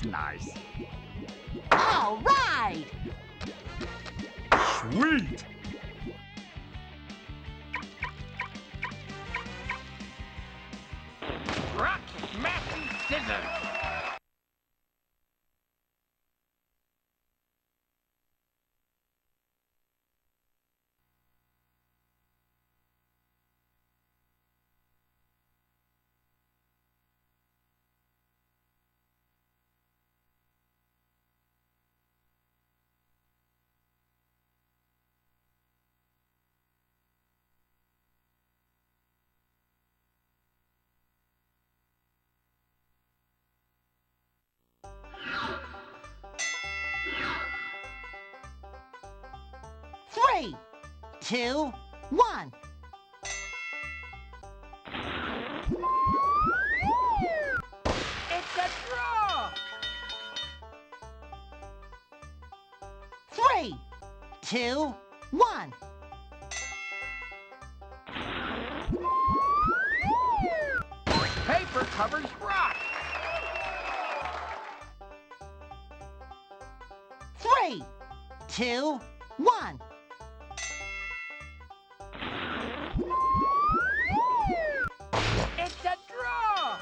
nice. All right! Sweet! Rock, smash, and scissors! Three, two, one. It's a draw! Three, two, one. Paper covers rock! Three, two, one. It's a draw!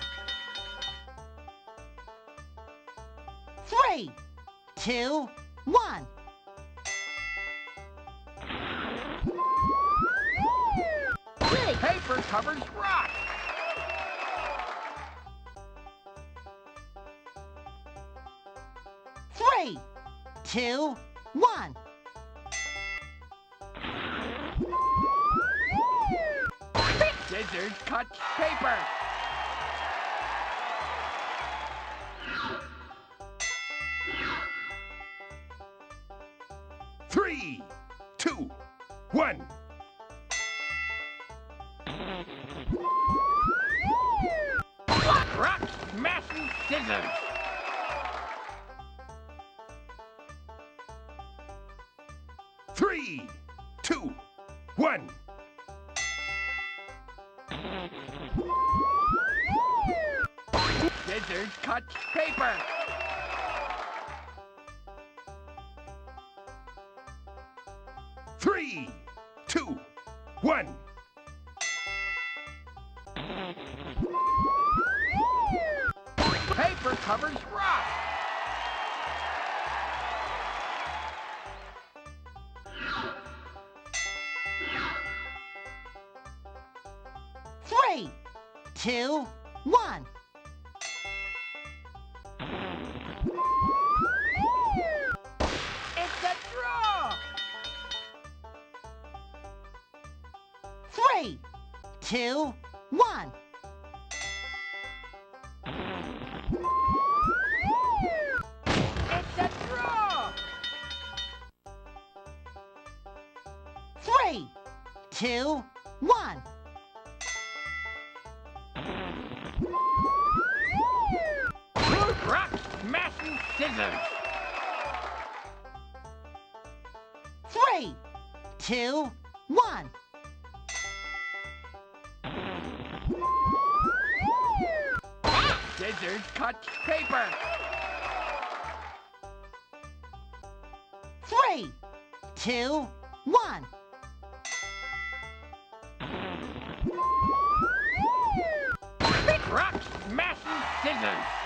Three, two, one. Paper covers rock! Three, two, one. Scissors cut paper! Three, two, one. Rock, smash, and scissors! Three, two, one. Scissors cut paper! Three, two, one. Paper covers rock! Three, two, one. It's a draw! Three, two, one. It's a draw! Three, two, one. Rock, smash, and scissors! Three, two, one. Scissors cut paper! Three, two, one. Rock, smash, and scissors!